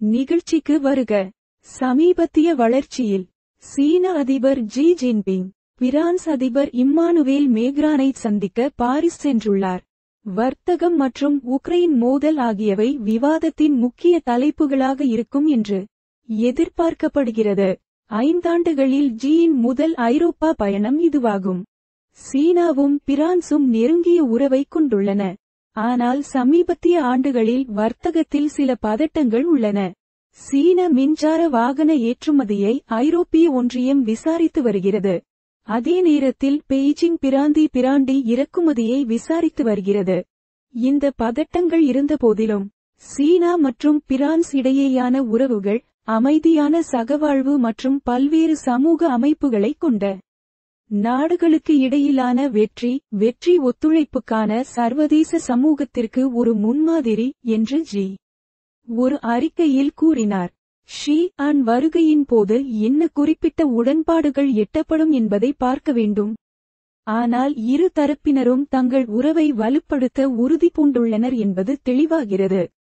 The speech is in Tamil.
நிகழ்ச்சிக்கு வருக. சமீபத்திய வளர்ச்சியில் சீன அதிபர் ஜி ஜின்பிங் பிரான்ஸ் அதிபர் இம்மானுவேல் மேக்ரானை சந்திக்க பாரிஸ் சென்றுள்ளார். வர்த்தகம் மற்றும் உக்ரைன் மோதல் ஆகியவை விவாதத்தின் முக்கிய தலைப்புகளாக இருக்கும் என்று எதிர்பார்க்கப்படுகிறது. 5 ஆண்டுகளில் ஜியின் முதல் ஐரோப்பா பயணம் இதுவாகும். சீனாவும் பிரான்சும் நெருங்கிய உறவை கொண்டுள்ளன. ஆனால் சமீபத்திய ஆண்டுகளில் வர்த்தகத்தில் சில பதட்டங்கள் உள்ளன. சீன மின்சார வாகன ஏற்றுமதியை ஐரோப்பிய ஒன்றியம் விசாரித்து வருகிறது. அதே நேரத்தில் பெய்ஜிங் பிராண்டி இறக்குமதியை விசாரித்து வருகிறது. இந்த பதட்டங்கள் இருந்தபோதிலும் சீனா மற்றும் பிரான்ஸ் இடையேயான உறவுகள் அமைதியான சகவாழ்வு மற்றும் பல்வேறு சமூக அமைப்புகளை கொண்ட நாடுகளுக்கு இடையிலான வெற்றி ஒத்துழைப்புக்கான சர்வதேச சமூகத்திற்கு ஒரு முன்மாதிரி என்று ஜி ஒரு அறிக்கையில் கூறினார். ஷி அன் வருகையின் போது என்ன குறிப்பிட்ட உடன்பாடுகள் எட்டப்படும் என்பதை பார்க்க வேண்டும். ஆனால் இரு தரப்பினரும் தங்கள் உறவை வலுப்படுத்த உறுதி பூண்டுள்ளனர் என்பது தெளிவாகிறது.